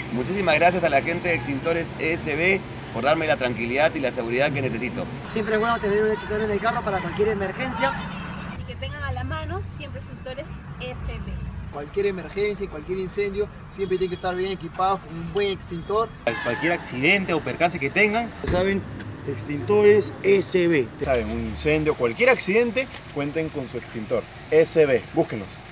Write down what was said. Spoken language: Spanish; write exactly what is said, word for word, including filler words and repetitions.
Muchísimas gracias a la gente de Extintores E S B por darme la tranquilidad y la seguridad que necesito. Siempre es bueno tener un extintor en el carro para cualquier emergencia. Y que tengan a la mano siempre Extintores E S B. Cualquier emergencia, cualquier incendio, siempre tiene que estar bien equipados con un buen extintor. Cualquier accidente o percance que tengan, saben, Extintores E S B. Saben, un incendio, cualquier accidente, cuenten con su extintor E S B. Búsquenos.